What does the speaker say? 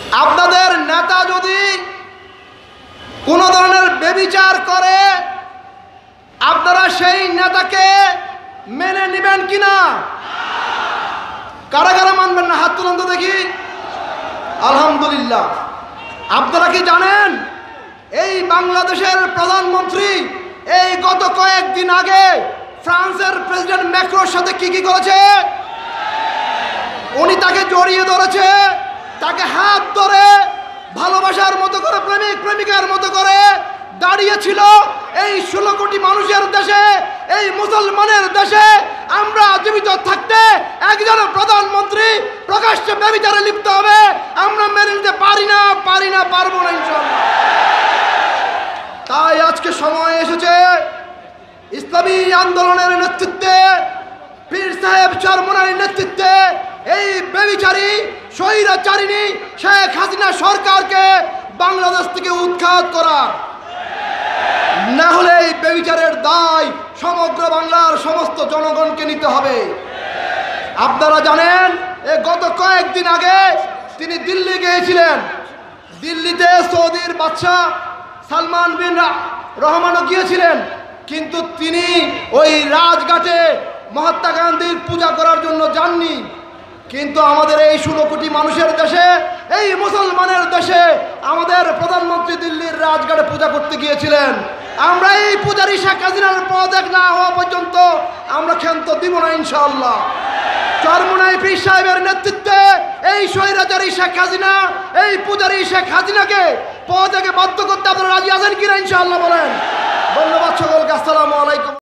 আপনাদের নেতা যদি কোনো ধরনের ব্যভিচার করে আপনারা সেই নেতাকে মেনে নেবেন কিনা? কারা কারা মানবেন না হাত তুলুন তো দেখি। আলহামদুলিল্লাহ। আপনারা কি জানেন এই বাংলাদেশের প্রধানমন্ত্রী এই গত কয়েকদিন আগে ফ্রান্সের প্রেসিডেন্ট ম্যাক্রোর সাথে কি করেছে? উনি তাকে জড়িয়ে ধরেছে, তাকে হাত ধরে ভালোবাসার মতো করে, প্রেমিক প্রেমিকার মতো করে দাঁড়িয়েছিল। এই 16 কোটি মানুষের দেশে, এই মুসলমানের দেশে আমরা জীবিত থাকতে একজন প্রধানমন্ত্রী প্রকাশ্যে ব্যভিচারে লিপ্ত হবে আমরা মেনে নিতে পারি না, পারবো না ইনশাআল্লাহ। তাই আজকে সময় এসেছে ইসলামী আন্দোলনের নেতৃত্বে, পীর সাহেব চরমনার নেতৃত্বে এই ব্যভিচারী স্বৈরাচারিণী শেখ হাসিনা সরকারকে বাংলাদেশ থেকে উৎখাত করা, না হলে এই ব্যভিচারের দায় সমগ্র বাংলার সমস্ত জনগণকে নিতে হবে। আপনারা জানেন গত কয়েকদিন আগে তিনি দিল্লি গিয়েছিলেন। দিল্লিতে সৌদির বাদশাহ সালমান বিন রহমানও গিয়েছিলেন, কিন্তু তিনি ওই রাজঘাটে মহাত্মা গান্ধীর পূজা করার জন্য যাননি। কিন্তু আমাদের এই 16 কোটি মানুষের দেশে, এই মুসলমানের দেশে আমাদের প্রধানমন্ত্রী দিল্লির রাজঘাটে পূজা করতে গিয়েছিলেন। আমরা এই পূজারী শেখ হাসিনার পদত্যাগ না হওয়া পর্যন্ত আমরা ক্ষান্ত দিব না ইনশাআল্লাহ। চরমোনাই পীর সাহেবের নেতৃত্বে এই স্বৈরাচারী শেখ হাসিনা, এই পূজারী শেখ হাসিনাকে পদত্যাগে বাধ্য করতে আপনারা রাজি আছেন কিনা ইনশাআল্লাহ বলেন। ধন্যবাদ সকলকে। আসসালামু আলাইকুম।